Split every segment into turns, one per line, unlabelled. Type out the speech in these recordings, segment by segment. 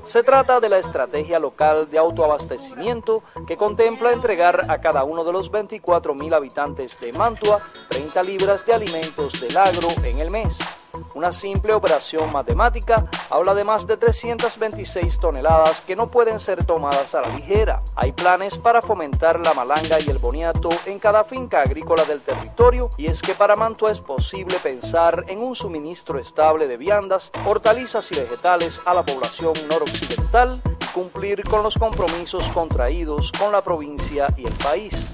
Se trata de la estrategia local de autoabastecimiento que contempla entregar a cada uno de los 24.000 habitantes de Mantua 30 libras de alimentos del agro en el mes. Una simple operación matemática habla de más de 326 toneladas que no pueden ser tomadas a la ligera. Hay planes para fomentar la malanga y el boniato en cada finca agrícola del territorio, y es que para Mantua es posible pensar en un suministro estable de viandas, hortalizas y vegetales a la población noroccidental y cumplir con los compromisos contraídos con la provincia y el país.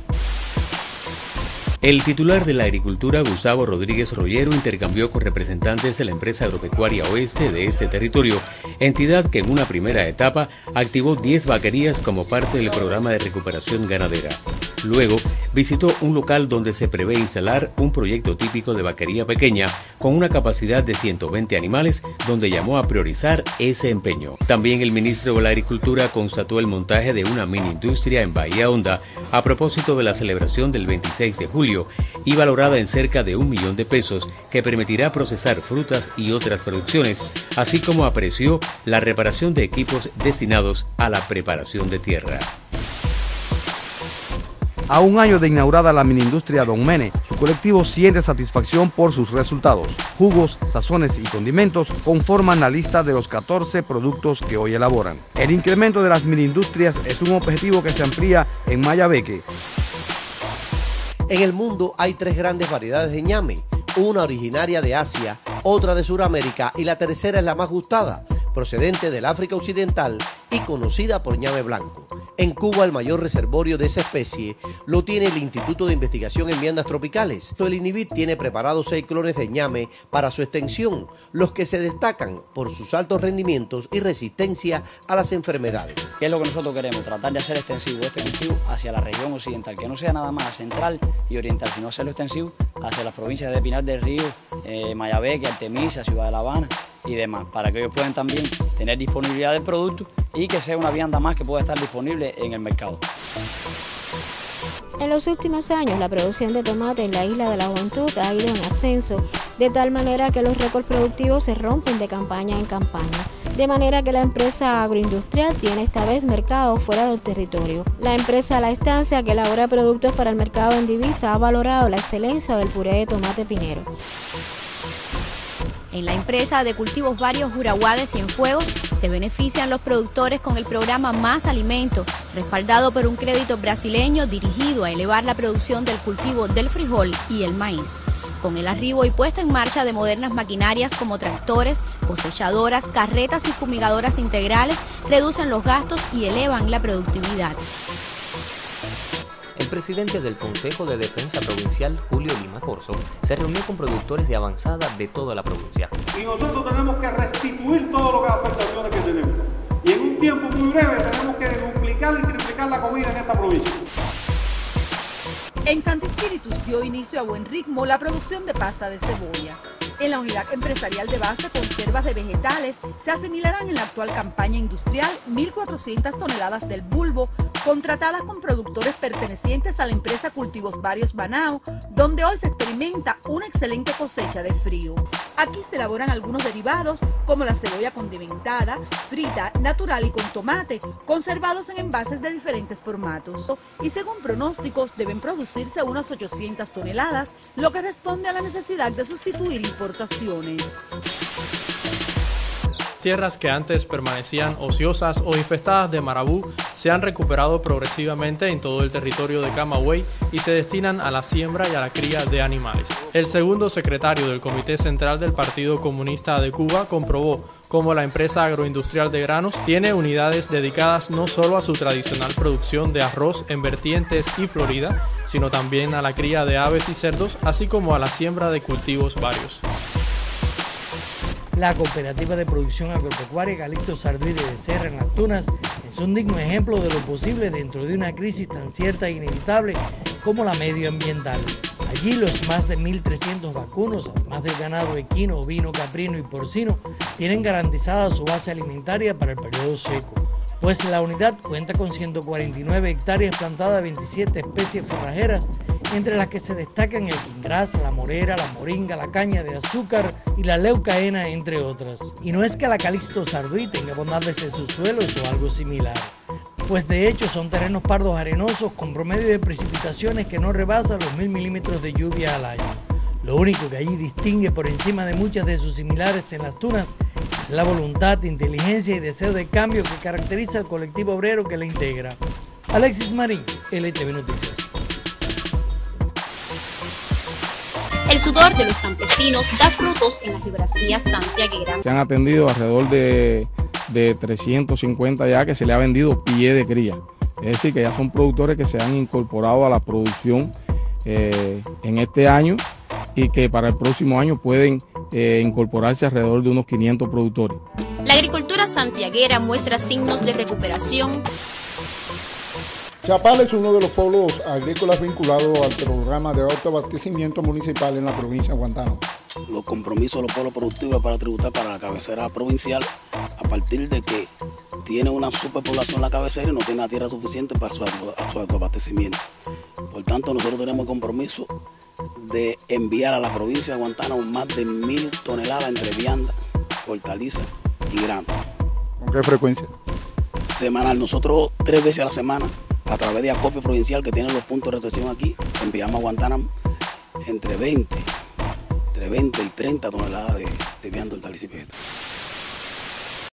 El titular de la Agricultura, Gustavo Rodríguez Rollero, intercambió con representantes de la empresa agropecuaria Oeste de este territorio, entidad que en una primera etapa activó 10 vaquerías como parte del programa de recuperación ganadera. Luego visitó un local donde se prevé instalar un proyecto típico de vaquería pequeña con una capacidad de 120 animales, donde llamó a priorizar ese empeño. También el ministro de la Agricultura constató el montaje de una mini industria en Bahía Honda a propósito de la celebración del 26 de julio y valorada en cerca de 1 millón de pesos, que permitirá procesar frutas y otras producciones, así como apreció la reparación de equipos destinados a la preparación de tierra.
A un año de inaugurada la mini-industria Don Mene, su colectivo siente satisfacción por sus resultados. Jugos, sazones y condimentos conforman la lista de los 14 productos que hoy elaboran. El incremento de las mini-industrias es un objetivo que se amplía en Mayabeque.
En el mundo hay 3 grandes variedades de ñame, una originaria de Asia, otra de Sudamérica y la tercera es la más gustada, procedente del África Occidental y conocida por ñame blanco. En Cuba el mayor reservorio de esa especie lo tiene el Instituto de Investigación en Viandas Tropicales. El INIVIT tiene preparados 6 clones de ñame para su extensión, los que se destacan por sus altos rendimientos y resistencia a las enfermedades.
¿Qué es lo que nosotros queremos? Tratar de hacer extensivo este cultivo hacia la región occidental, que no sea nada más central y oriental, sino hacerlo extensivo hacia las provincias de Pinar del Río, Mayabeque, Artemisa, Ciudad de La Habana y demás, para que ellos puedan también tener disponibilidad del producto y que sea una vianda más que pueda estar disponible en el mercado.
En los últimos años, la producción de tomate en la Isla de la Juventud ha ido en ascenso, de tal manera que los récords productivos se rompen de campaña en campaña. De manera que la empresa agroindustrial tiene esta vez mercado fuera del territorio. La empresa La Estancia, que elabora productos para el mercado en divisa, ha valorado la excelencia del puré de tomate pinero.
En la empresa de cultivos varios Juraguá de Cienfuegos se benefician los productores con el programa Más Alimento, respaldado por un crédito brasileño dirigido a elevar la producción del cultivo del frijol y el maíz. Con el arribo y puesta en marcha de modernas maquinarias como tractores, cosechadoras, carretas y fumigadoras integrales, reducen los gastos y elevan la productividad.
El presidente del Consejo de Defensa Provincial, Julio Lima Corso, se reunió con productores de avanzada de toda la provincia.
Y nosotros tenemos que restituir todas las afectaciones que tenemos. Y en un tiempo muy breve tenemos que duplicar y triplicar la comida en esta provincia.
En Santi Espíritus dio inicio a buen ritmo la producción de pasta de cebolla. En la unidad empresarial de base conservas de vegetales se asimilarán en la actual campaña industrial 1.400 toneladas del bulbo contratadas con productores pertenecientes a la empresa Cultivos Varios Banao, donde hoy se experimenta una excelente cosecha de frío. Aquí se elaboran algunos derivados como la cebolla condimentada, frita, natural y con tomate, conservados en envases de diferentes formatos. Y según pronósticos deben producirse unas 800 toneladas, lo que responde a la necesidad de sustituir importaciones.
Tierras que antes permanecían ociosas o infestadas de marabú se han recuperado progresivamente en todo el territorio de Camagüey y se destinan a la siembra y a la cría de animales. El segundo secretario del Comité Central del Partido Comunista de Cuba comprobó cómo la empresa agroindustrial de granos tiene unidades dedicadas no solo a su tradicional producción de arroz en Vertientes y Florida, sino también a la cría de aves y cerdos, así como a la siembra de cultivos varios.
La cooperativa de producción agropecuaria Calixto Sarduide de Serra en Las Tunas es un digno ejemplo de lo posible dentro de una crisis tan cierta e inevitable como la medioambiental. Allí los más de 1.300 vacunos, además del ganado equino, ovino, caprino y porcino, tienen garantizada su base alimentaria para el periodo seco, pues la unidad cuenta con 149 hectáreas plantadas de 27 especies forrajeras entre las que se destacan el quingras, la morera, la moringa, la caña de azúcar y la leucaena, entre otras. Y no es que la Calixto Sarduí tenga bondades en sus suelos o algo similar, pues de hecho son terrenos pardos arenosos con promedio de precipitaciones que no rebasan los 1000 milímetros de lluvia al año. Lo único que allí distingue por encima de muchas de sus similares en las tunas es la voluntad, inteligencia y deseo de cambio que caracteriza al colectivo obrero que la integra. Alexis Marín, LTV Noticias.
El sudor de los campesinos da frutos en la geografía santiaguera.
Se han atendido alrededor de 350 ya que se le ha vendido pie de cría. Es decir, que ya son productores que se han incorporado a la producción en este año y que para el próximo año pueden incorporarse alrededor de unos 500 productores.
La agricultura santiaguera muestra signos de recuperación.
Chapal es uno de los pueblos agrícolas vinculados al programa de autoabastecimiento municipal en la provincia de Guantánamo.
Los compromisos de los pueblos productivos para tributar para la cabecera provincial, a partir de que tiene una superpoblación la cabecera y no tiene la tierra suficiente para su autoabastecimiento. Por tanto, nosotros tenemos el compromiso de enviar a la provincia de Guantánamo más de 1000 toneladas entre vianda, hortaliza y grano.
¿Con qué frecuencia?
Semanal. Nosotros 3 veces a la semana, a través de acopio provincial que tiene los puntos de recepción aquí, enviamos a Guantánamo entre 20 y 30 toneladas de vianda, hortaliza y vegetal.